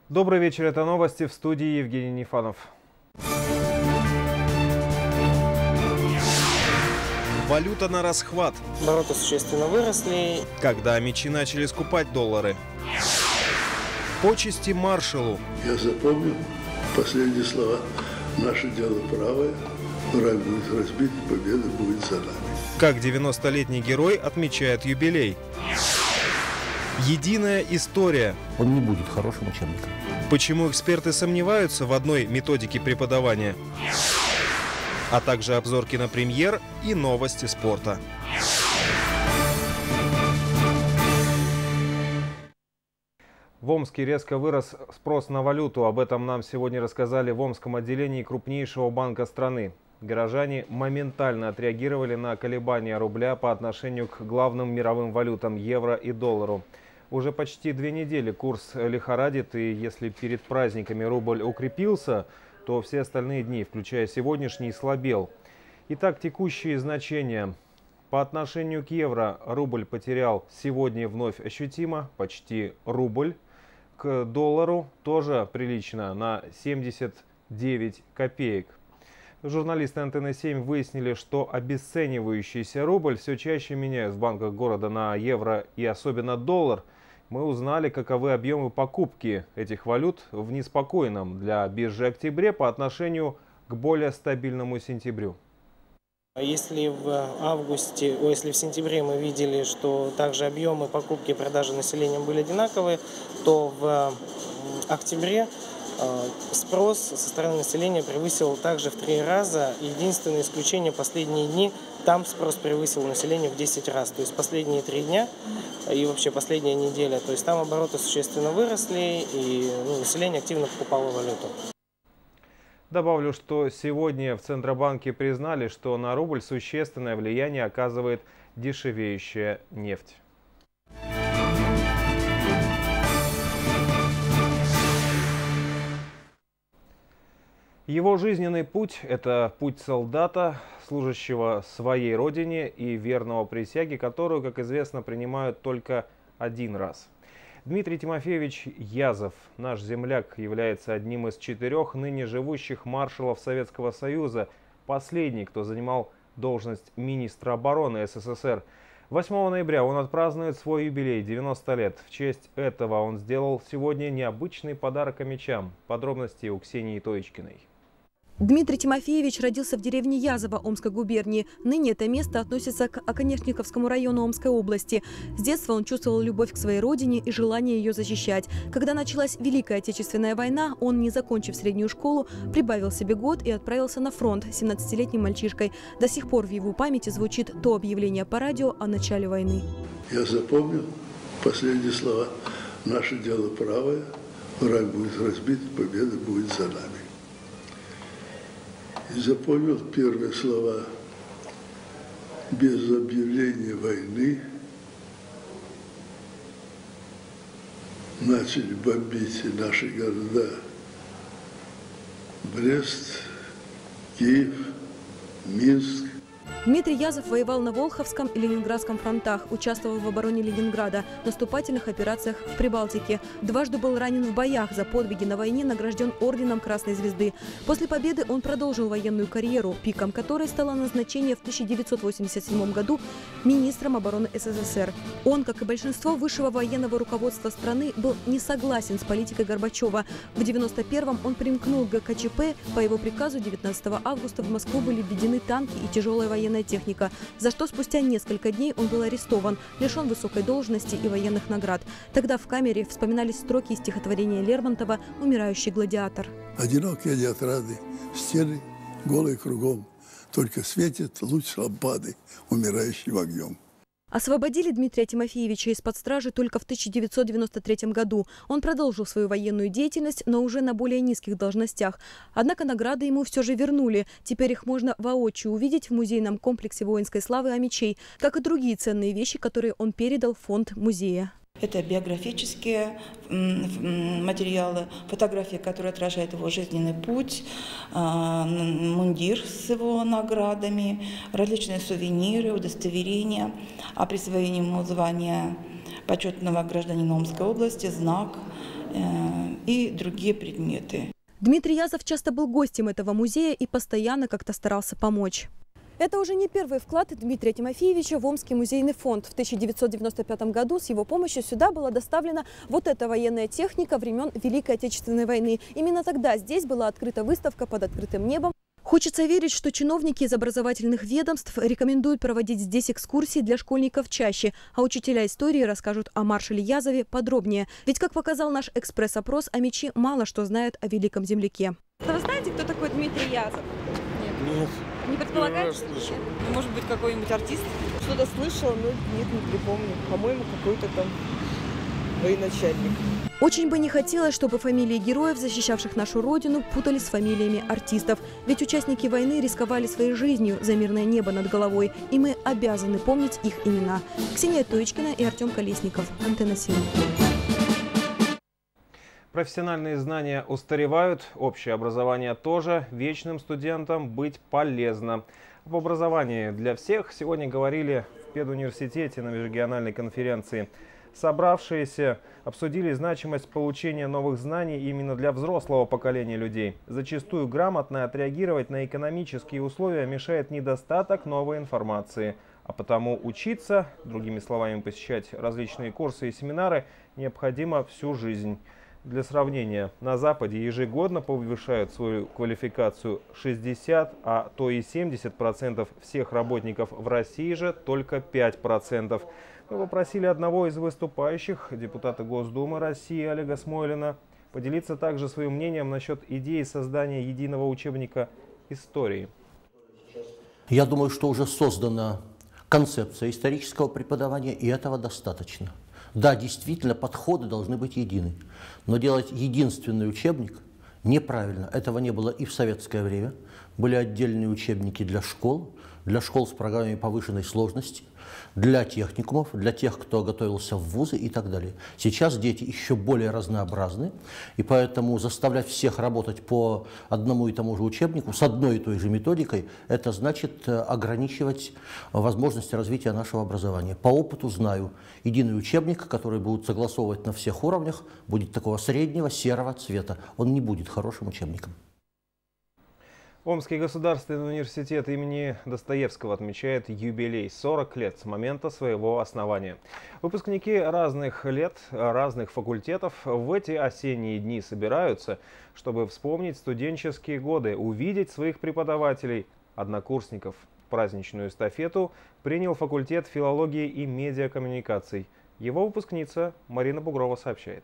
Добрый вечер, это новости, в студии Евгений Нефанов. Валюта на расхват. Обороты существенно выросли. Когда АМЧи начали скупать доллары. Почести маршалу. Я запомнил последние слова. Наше дело правое, враг будет разбит, победа будет за нами. Как 90-летний герой отмечает юбилей. Единая история. Он не будет хорошим учебником. Почему эксперты сомневаются в одной методике преподавания. А также обзор кинопремьер и новости спорта. В Омске резко вырос спрос на валюту. Об этом нам сегодня рассказали в Омском отделении крупнейшего банка страны. Горожане моментально отреагировали на колебания рубля по отношению к главным мировым валютам евро и доллару. Уже почти 2 недели курс лихорадит, и если перед праздниками рубль укрепился, то все остальные дни, включая сегодняшний, слабел. Итак, текущие значения. По отношению к евро рубль потерял сегодня вновь ощутимо, почти рубль. К доллару тоже прилично, на 79 копеек. Журналисты «Антенны-7» выяснили, что обесценивающийся рубль все чаще меняют в банках города на евро и особенно доллар. Мы узнали, каковы объемы покупки этих валют в неспокойном для биржи октябре по отношению к более стабильному сентябрю. Если в сентябре мы видели, что также объемы покупки и продажи населением были одинаковые, то в октябре спрос со стороны населения превысил также в 3 раза. Единственное исключение — последние дни, там спрос превысил население в 10 раз. То есть последние 3 дня и вообще последняя неделя, то есть там обороты существенно выросли, и население активно покупало валюту. Добавлю, что сегодня в Центробанке признали, что на рубль существенное влияние оказывает дешевеющая нефть. Его жизненный путь – это путь солдата, служащего своей родине и верного присяге, которую, как известно, принимают только один раз. Дмитрий Тимофеевич Язов, наш земляк, является одним из 4 ныне живущих маршалов Советского Союза, последний, кто занимал должность министра обороны СССР. 8 ноября он отпразднует свой юбилей – 90 лет. В честь этого он сделал сегодня необычный подарок АМЧам. Подробности у Ксении Тоечкиной. Дмитрий Тимофеевич родился в деревне Язово Омской губернии. Ныне это место относится к Оконечниковскому району Омской области. С детства он чувствовал любовь к своей родине и желание ее защищать. Когда началась Великая Отечественная война, он, не закончив среднюю школу, прибавил себе год и отправился на фронт 17-летним мальчишкой. До сих пор в его памяти звучит то объявление по радио о начале войны. Я запомнил последние слова. Наше дело правое, враг будет разбит, победа будет за нами. И запомнил первые слова: без объявления войны начали бомбить наши города Брест, Киев, Минск. Дмитрий Язов воевал на Волховском и Ленинградском фронтах, участвовал в обороне Ленинграда, наступательных операциях в Прибалтике. Дважды был ранен в боях, за подвиги на войне награжден орденом Красной Звезды. После победы он продолжил военную карьеру, пиком которой стало назначение в 1987 году министром обороны СССР. Он, как и большинство высшего военного руководства страны, был не согласен с политикой Горбачева. В 1991-м он примкнул к ГКЧП. По его приказу 19 августа в Москву были введены танки и тяжелая военная техника, за что спустя несколько дней он был арестован, лишен высокой должности и военных наград. Тогда в камере вспоминались строки из стихотворения Лермонтова «Умирающий гладиатор». Одинокие не отрады, стены голые кругом, только светит луч лампады, умирающим огнем. Освободили Дмитрия Тимофеевича из-под стражи только в 1993 году. Он продолжил свою военную деятельность, но уже на более низких должностях. Однако награды ему все же вернули. Теперь их можно воочию увидеть в музейном комплексе воинской славы АМЧей, как и другие ценные вещи, которые он передал в фонд музея. Это биографические материалы, фотографии, которые отражают его жизненный путь, мундир с его наградами, различные сувениры, удостоверения о присвоении ему звания почетного гражданина Омской области, знак и другие предметы. Дмитрий Язов часто был гостем этого музея и постоянно как-то старался помочь. Это уже не первый вклад Дмитрия Тимофеевича в Омский музейный фонд. В 1995 году с его помощью сюда была доставлена вот эта военная техника времен Великой Отечественной войны. Именно тогда здесь была открыта выставка «Под открытым небом». Хочется верить, что чиновники из образовательных ведомств рекомендуют проводить здесь экскурсии для школьников чаще, а учителя истории расскажут о маршале Язове подробнее. Ведь, как показал наш экспресс-опрос, омичи мало что знают о великом земляке. Вы знаете, кто такой Дмитрий Язов? Нет. Не предполагаете? Может быть, какой-нибудь артист? Что-то слышала, но нет, не припомню. По-моему, какой-то там военачальник. Очень бы не хотелось, чтобы фамилии героев, защищавших нашу родину, путались с фамилиями артистов. Ведь участники войны рисковали своей жизнью за мирное небо над головой, и мы обязаны помнить их имена. Ксения Тоечкина и Артем Колесников. Антенна 7. Профессиональные знания устаревают, общее образование тоже. Вечным студентам быть полезно. Об образовании для всех сегодня говорили в педуниверситете на межрегиональной конференции. Собравшиеся обсудили значимость получения новых знаний именно для взрослого поколения людей. Зачастую грамотно отреагировать на экономические условия мешает недостаток новой информации. А потому учиться, другими словами, посещать различные курсы и семинары необходимо всю жизнь. Для сравнения, на Западе ежегодно повышают свою квалификацию 60, а то и 70% всех работников, в России же только 5%. Мы попросили одного из выступающих, депутата Госдумы России Олега Смойлина, поделиться также своим мнением насчет идеи создания единого учебника истории. Я думаю, что уже создана концепция исторического преподавания, и этого достаточно. Да, действительно, подходы должны быть едины, но делать единственный учебник неправильно. Этого не было и в советское время. Были отдельные учебники для школ с программами повышенной сложности, для техникумов, для тех, кто готовился в вузы и так далее. Сейчас дети еще более разнообразны, и поэтому заставлять всех работать по одному и тому же учебнику, с одной и той же методикой, это значит ограничивать возможности развития нашего образования. По опыту знаю, единый учебник, который будут согласовывать на всех уровнях, будет такого среднего серого цвета. Он не будет хорошим учебником. Омский государственный университет имени Достоевского отмечает юбилей – 40 лет с момента своего основания. Выпускники разных лет, разных факультетов в эти осенние дни собираются, чтобы вспомнить студенческие годы, увидеть своих преподавателей, однокурсников. Праздничную эстафету принял факультет филологии и медиакоммуникаций. Его выпускница Марина Бугрова сообщает.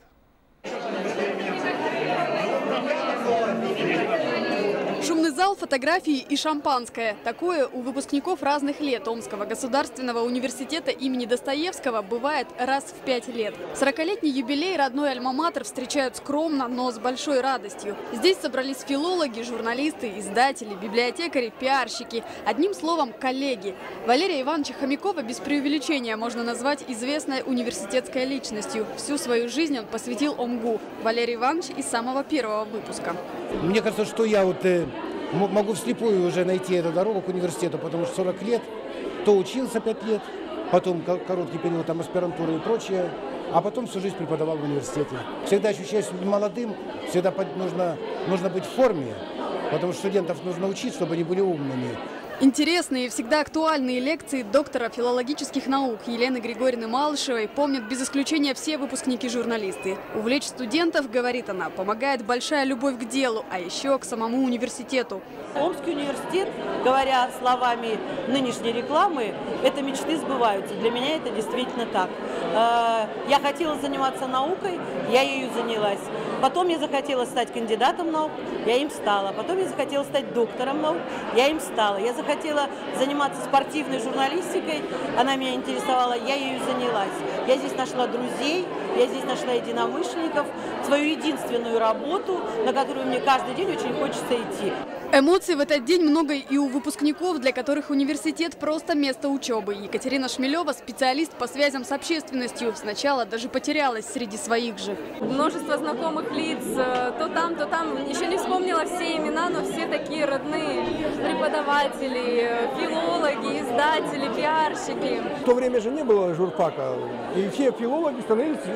Шумный зал, фотографии и шампанское. Такое у выпускников разных лет Омского государственного университета имени Достоевского бывает раз в 5 лет. 40-летний юбилей родной альма-матер встречают скромно, но с большой радостью. Здесь собрались филологи, журналисты, издатели, библиотекари, пиарщики. Одним словом, коллеги. Валерия Ивановича Хомякова без преувеличения можно назвать известной университетской личностью. Всю свою жизнь он посвятил ОМГУ. Валерий Иванович из самого первого выпуска. Мне кажется, что я могу вслепую уже найти эту дорогу к университету, потому что 40 лет, то учился 5 лет, потом короткий период там аспирантуры и прочее, а потом всю жизнь преподавал в университете. Всегда ощущаюсь молодым, всегда нужно быть в форме, потому что студентов нужно учить, чтобы они были умными. Интересные и всегда актуальные лекции доктора филологических наук Елены Григорьевны Малышевой помнят без исключения все выпускники-журналисты. Увлечь студентов, говорит она, помогает большая любовь к делу, а еще к самому университету. Омский университет, говоря словами нынешней рекламы, это мечты сбываются. Для меня это действительно так. Я хотела заниматься наукой, я ею занялась. Потом я захотела стать кандидатом наук, я им стала. Потом я захотела стать доктором наук, я им стала. Я захотела заниматься спортивной журналистикой, она меня интересовала, я ею занялась. Я здесь нашла друзей, я здесь нашла единомышленников, свою единственную работу, на которую мне каждый день очень хочется идти. Эмоций в этот день много и у выпускников, для которых университет просто место учебы. Екатерина Шмелева, специалист по связям с общественностью, сначала даже потерялась среди своих же. Множество знакомых лиц, то там, еще не вспомнила все имена, но все такие родные преподаватели, филологи, издатели, пиарщики. В то время же не было журфака, и все филологи становились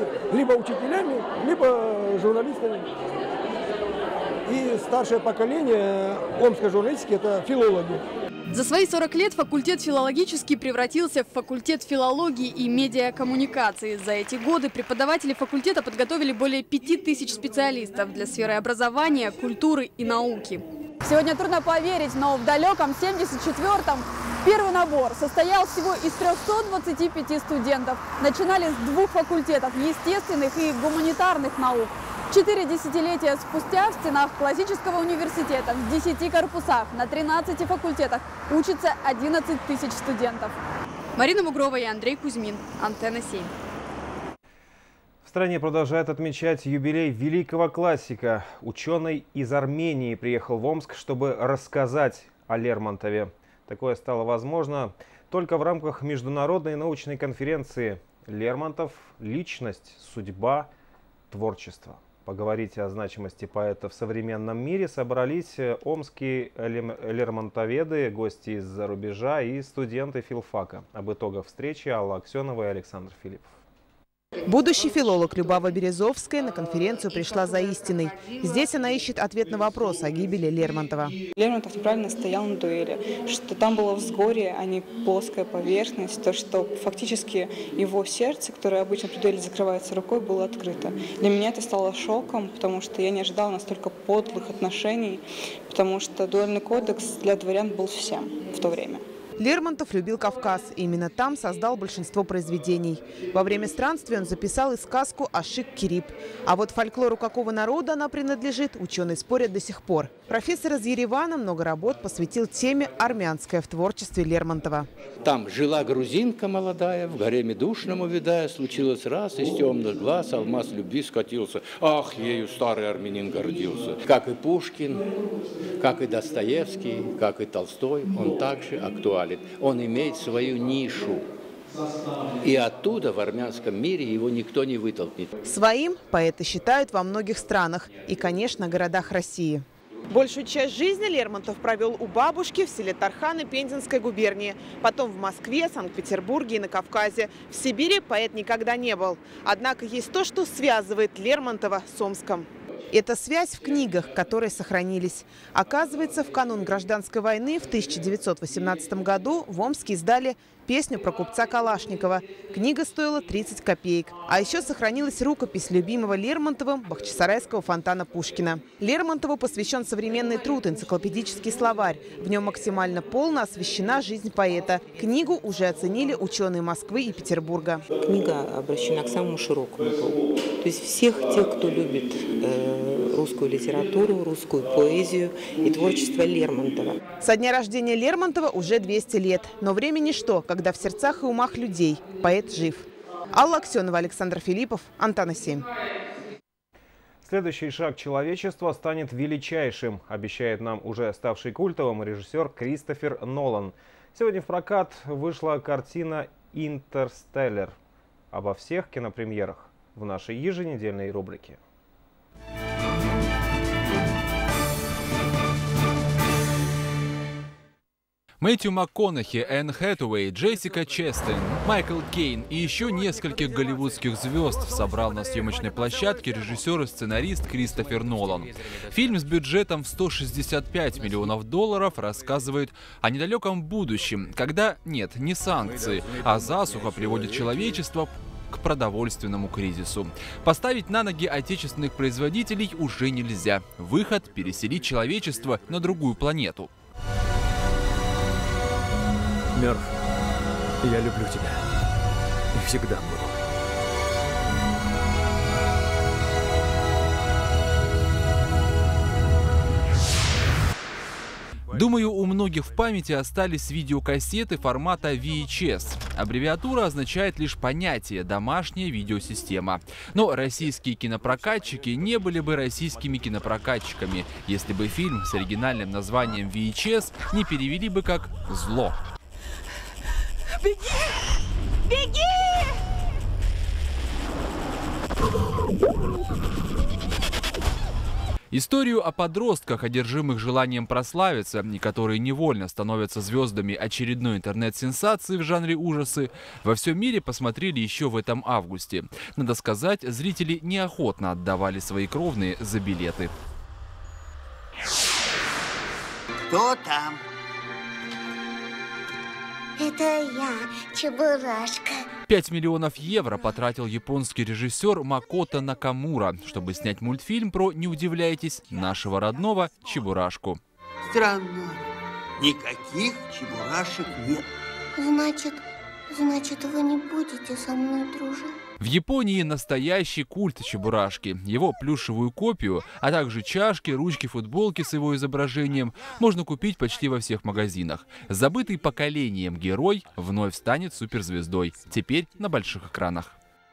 либо учителями, либо журналистами. И старшее поколение омской журналистики – это филологи. За свои 40 лет факультет филологический превратился в факультет филологии и медиакоммуникации. За эти годы преподаватели факультета подготовили более 5000 специалистов для сферы образования, культуры и науки. Сегодня трудно поверить, но в далеком 74-м первый набор состоял всего из 325 студентов. Начинали с 2 факультетов – естественных и гуманитарных наук. 4 десятилетия спустя в стенах классического университета в 10 корпусах на 13 факультетах учатся 11 тысяч студентов. Марина Бугрова и Андрей Кузьмин. Антенна 7. В стране продолжают отмечать юбилей великого классика. Ученый из Армении приехал в Омск, чтобы рассказать о Лермонтове. Такое стало возможно только в рамках международной научной конференции «Лермонтов. Личность, судьба, творчество». Поговорить о значимости поэта в современном мире собрались омские лермонтоведы, гости из-за рубежа и студенты филфака. Об итогах встречи Алла Аксенова и Александр Филиппов. Будущий филолог Любава Березовская на конференцию пришла за истиной. Здесь она ищет ответ на вопрос о гибели Лермонтова. Лермонтов неправильно стоял на дуэли, что там было взгорье, а не плоская поверхность, то, что фактически его сердце, которое обычно при дуэли закрывается рукой, было открыто. Для меня это стало шоком, потому что я не ожидала настолько подлых отношений, потому что дуэльный кодекс для дворян был всем в то время. Лермонтов любил Кавказ, и именно там создал большинство произведений. Во время странствия он записал и сказку «Ашик-Кирип». А вот фольклору какого народа она принадлежит, ученые спорят до сих пор. Профессор из Еревана много работ посвятил теме «Армянское» в творчестве Лермонтова. Там жила грузинка молодая, в гареме душном увидая, случилось раз, из темных глаз алмаз любви скатился. Ах, ею старый армянин гордился. Как и Пушкин, как и Достоевский, как и Толстой, он также актуален. Он имеет свою нишу. И оттуда в армянском мире его никто не вытолкнет. Своим поэты считают во многих странах и, конечно, городах России. Большую часть жизни Лермонтов провел у бабушки в селе Тарханы Пензенской губернии. Потом в Москве, Санкт-Петербурге и на Кавказе. В Сибири поэт никогда не был. Однако есть то, что связывает Лермонтова с Омском. Это связь в книгах, которые сохранились. Оказывается, в канун гражданской войны в 1918 году в Омске издали песню про купца Калашникова. Книга стоила 30 копеек. А еще сохранилась рукопись любимого Лермонтовым бахчисарайского фонтана Пушкина. Лермонтову посвящен современный труд «Энциклопедический словарь». В нем максимально полно освещена жизнь поэта. Книгу уже оценили ученые Москвы и Петербурга. Книга обращена к самому широкому кругу. То есть всех тех, кто любит русскую литературу, русскую поэзию и творчество Лермонтова. Со дня рождения Лермонтова уже 200 лет. Но время ничто, когда в сердцах и умах людей поэт жив. Алла Аксенова, Александр Филиппов, Антенна 7. Следующий шаг человечества станет величайшим, обещает нам уже ставший культовым режиссер Кристофер Нолан. Сегодня в прокат вышла картина «Интерстеллар». Обо всех кинопремьерах в нашей еженедельной рубрике. Мэтью МакКонахи, Энн Хэтэуэй, Джессика Честейн, Майкл Кейн и еще нескольких голливудских звезд собрал на съемочной площадке режиссер и сценарист Кристофер Нолан. Фильм с бюджетом в $165 миллионов рассказывает о недалеком будущем, когда нет не санкции, а засуха приводит человечество к продовольственному кризису. Поставить на ноги отечественных производителей уже нельзя. Выход – переселить человечество на другую планету. Мёрф, я люблю тебя. И всегда буду. Думаю, у многих в памяти остались видеокассеты формата VHS. Аббревиатура означает лишь понятие «домашняя видеосистема». Но российские кинопрокатчики не были бы российскими кинопрокатчиками, если бы фильм с оригинальным названием VHS не перевели бы как «зло». Беги! Беги! Историю о подростках, одержимых желанием прославиться, и которые невольно становятся звездами очередной интернет-сенсации в жанре ужасы, во всем мире посмотрели еще в этом августе. Надо сказать, зрители неохотно отдавали свои кровные за билеты. Кто там? Это я, Чебурашка. 5 миллионов евро потратил японский режиссер Макото Накамура, чтобы снять мультфильм про, не удивляйтесь, нашего родного Чебурашку. Странно. Никаких чебурашек нет. Значит, вы не будете со мной дружить? В Японии настоящий культ Чебурашки. Его плюшевую копию, а также чашки, ручки, футболки с его изображением можно купить почти во всех магазинах. Забытый поколением герой вновь станет суперзвездой. Теперь на больших экранах.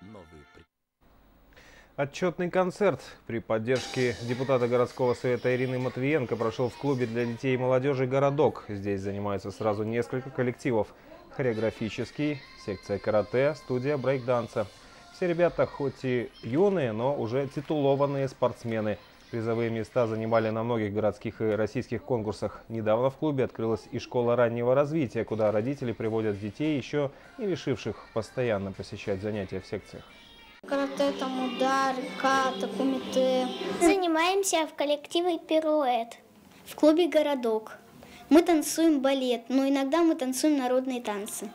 Отчетный концерт при поддержке депутата городского совета Ирины Матвиенко прошел в клубе для детей и молодежи «Городок». Здесь занимаются сразу несколько коллективов. Хореографический, секция карате, студия брейк-данса. Все ребята хоть и юные, но уже титулованные спортсмены. Призовые места занимали на многих городских и российских конкурсах. Недавно в клубе открылась и школа раннего развития, куда родители приводят детей, еще не решивших постоянно посещать занятия в секциях. Карате, там удар, ката, кумите. Занимаемся в коллективе «Пируэт» в клубе «Городок». Мы танцуем балет, но иногда мы танцуем народные танцы.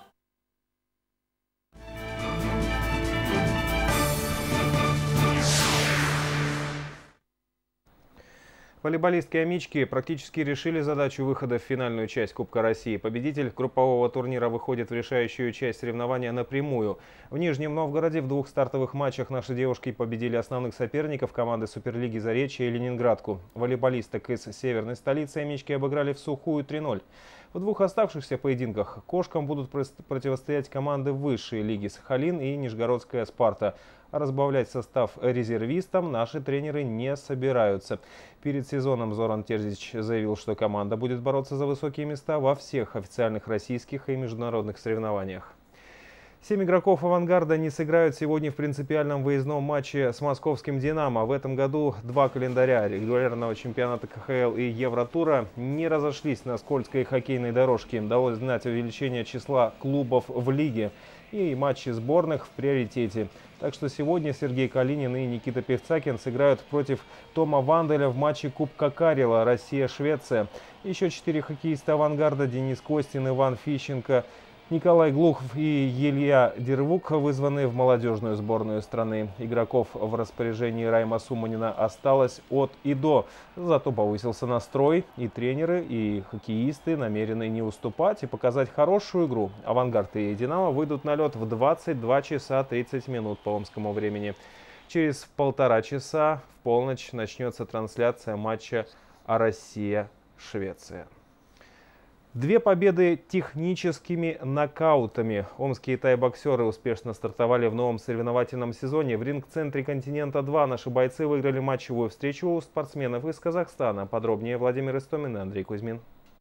Волейболистки «Амички» практически решили задачу выхода в финальную часть Кубка России. Победитель группового турнира выходит в решающую часть соревнования напрямую. В Нижнем Новгороде в 2 стартовых матчах наши девушки победили основных соперников команды Суперлиги «Заречье» и «Ленинградку». Волейболисток из северной столицы «Амички» обыграли в сухую 3-0. В 2 оставшихся поединках «Кошкам» будут противостоять команды высшей лиги «Сахалин» и «Нижегородская Спарта». А разбавлять состав резервистам наши тренеры не собираются. Перед сезоном Зоран Терзич заявил, что команда будет бороться за высокие места во всех официальных российских и международных соревнованиях. 7 игроков «Авангарда» не сыграют сегодня в принципиальном выездном матче с московским «Динамо». В этом году 2 календаря регулярного чемпионата КХЛ и Евротура не разошлись на скользкой хоккейной дорожке. Удалось знать увеличение числа клубов в лиге и матчи сборных в приоритете. Так что сегодня Сергей Калинин и Никита Певцакин сыграют против Тома Ванделя в матче Кубка Карела «Россия-Швеция». Еще 4 хоккеиста «Авангарда» – Денис Костин, Иван Фищенко, Николай Глухов и Илья Дервук вызваны в молодежную сборную страны. Игроков в распоряжении Райма Суманина осталось от и до. Зато повысился настрой, и тренеры, и хоккеисты намерены не уступать и показать хорошую игру. «Авангард» и «Динамо» выйдут на лед в 22 часа 30 минут по омскому времени. Через 1,5 часа в полночь начнется трансляция матча «Россия-Швеция». 2 победы техническими нокаутами. Омские тай-боксеры успешно стартовали в новом соревновательном сезоне. В ринг-центре «Континента-2» наши бойцы выиграли матчевую встречу у спортсменов из Казахстана. Подробнее Владимир Истомин и Андрей Кузьмин.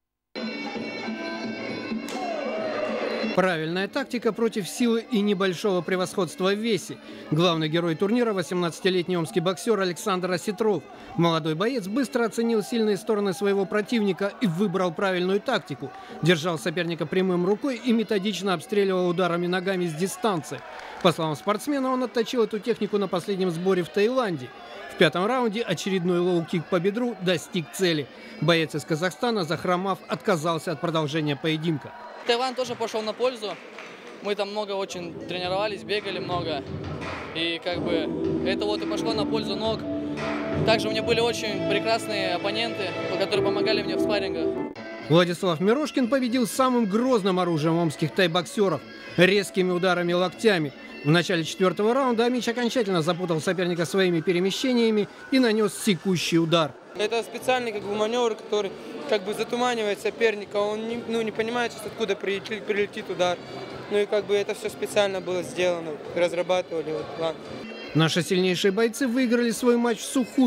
Правильная тактика против силы и небольшого превосходства в весе. Главный герой турнира – 18-летний омский боксер Александр Осетров. Молодой боец быстро оценил сильные стороны своего противника и выбрал правильную тактику. Держал соперника прямым рукой и методично обстреливал ударами ногами с дистанции. По словам спортсмена, он отточил эту технику на последнем сборе в Таиланде. В 5-м раунде очередной лоу-кик по бедру достиг цели. Боец из Казахстана, захромав, отказался от продолжения поединка. Таиланд тоже пошел на пользу. Мы там много очень тренировались, бегали много. И как бы это вот и пошло на пользу ног. Также у меня были очень прекрасные оппоненты, которые помогали мне в спаррингах. Владислав Мирошкин победил самым грозным оружием омских тай-боксеров – резкими ударами локтями. В начале 4-го раунда Амич окончательно запутал соперника своими перемещениями и нанес секущий удар. Это специальный маневр, который затуманивает соперника. Он не понимает, откуда прилетит удар. И это все специально было сделано, разрабатывали план. Наши сильнейшие бойцы выиграли свой матч в сухую.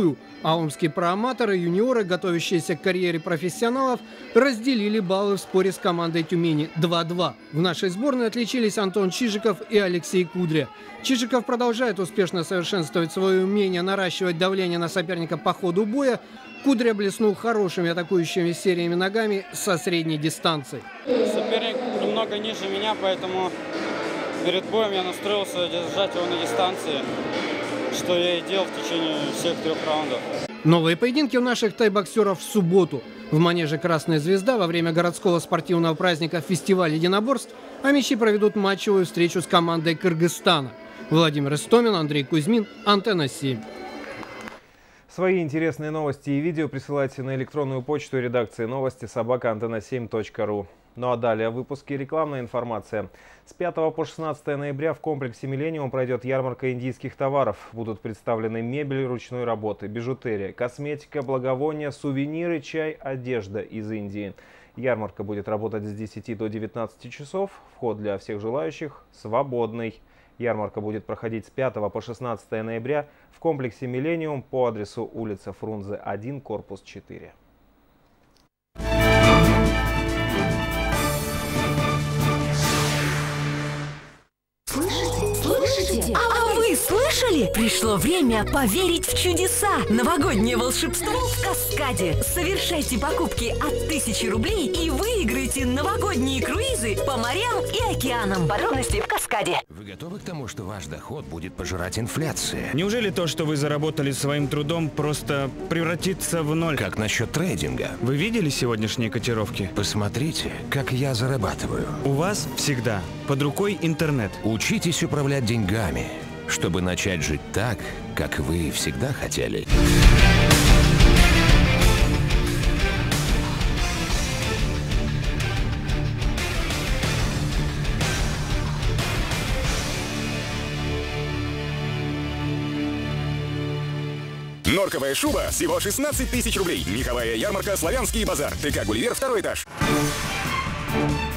А омские проаматоры, юниоры, готовящиеся к карьере профессионалов, разделили баллы в споре с командой Тюмени 2-2. В нашей сборной отличились Антон Чижиков и Алексей Кудря. Чижиков продолжает успешно совершенствовать свое умение наращивать давление на соперника по ходу боя. Кудря блеснул хорошими атакующими сериями ногами со средней дистанции. Соперник немного ниже меня, поэтому перед боем я настроился держать его на дистанции, что я и делал в течение всех 3 раундов. Новые поединки у наших тайбоксеров в субботу. В манеже «Красная звезда» во время городского спортивного праздника «Фестиваль единоборств» амичи проведут матчевую встречу с командой Кыргызстана. Владимир Истомин, Андрей Кузьмин, Антенна 7. Свои интересные новости и видео присылайте на электронную почту редакции новости @antena7.ru. Ну а далее в выпуске рекламная информация. С 5 по 16 ноября в комплексе «Миллениум» пройдет ярмарка индийских товаров. Будут представлены мебель ручной работы, бижутерия, косметика, благовония, сувениры, чай, одежда из Индии. Ярмарка будет работать с 10 до 19 часов. Вход для всех желающих свободный. Ярмарка будет проходить с 5 по 16 ноября в комплексе «Миллениум» по адресу улица Фрунзе, 1, корпус 4. Слышите? А вы слышали? Пришло время поверить в чудеса. Новогоднее волшебство в Каскаде. Совершайте покупки от 1000 рублей и выиграйте новогодние круизы по морям и океанам. Подробности в Каскаде. Вы готовы к тому, что ваш доход будет пожирать инфляция? Неужели то, что вы заработали своим трудом, просто превратится в ноль? Как насчет трейдинга? Вы видели сегодняшние котировки? Посмотрите, как я зарабатываю. У вас всегда под рукой интернет. Учитесь управлять деньгами, чтобы начать жить так, как вы всегда хотели. Норковая шуба всего 16 000 рублей. Меховая ярмарка «Славянский базар». ТК «Гулливер», 2-й этаж.